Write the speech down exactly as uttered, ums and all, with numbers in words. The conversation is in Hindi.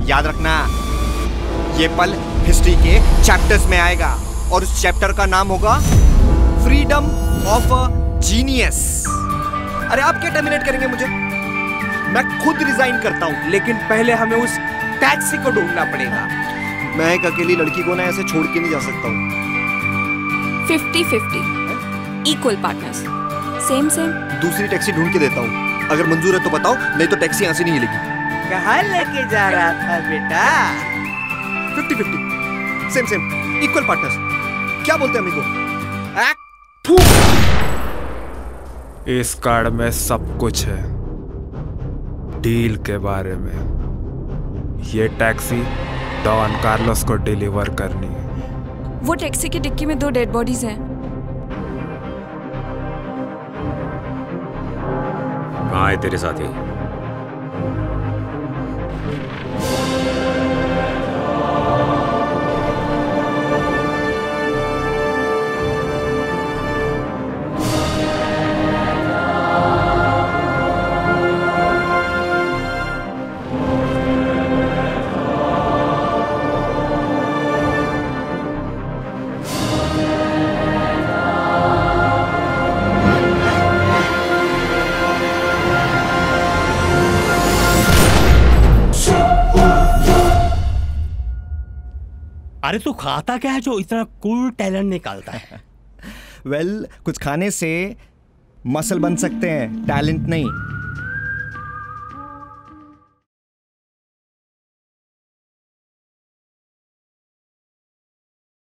याद रखना, ये पल हिस्ट्री के चैप्टर्स में आएगा और उस चैप्टर का नाम होगा फ्रीडम ऑफ अ जीनियस। अरे आप क्या टर्मिनेट करेंगे मुझे? मैं खुद रिजाइन करता हूं, लेकिन पहले हमें उस टैक्सी को ढूंढना पड़ेगा। मैं एक अकेली लड़की को ना ऐसे छोड़ के नहीं जा सकता हूँ। Fifty fifty, equal partners, same same. दूसरी टैक्सी ढूंढ के देता हूँ, अगर मंजूर है तो बताओ, नहीं तो टैक्सी यहाँ से नहीं हिलेगी। कहाँ लेके जा रहा था बेटा? Fifty fifty, same same, equal partners. क्या बोलते हैं अमीगो? इस कार्ड में सब कुछ है डील के बारे में। ये टैक्सी डॉन कार्लोस को डिलीवर करनी है। वो टैक्सी की डिक्की में दो डेड बॉडीज हैं। कहाँ है तेरे साथी? अरे तू खाता क्या है जो इतना कूल टैलेंट निकालता है? वेल well, कुछ खाने से मसल बन सकते हैं, टैलेंट नहीं।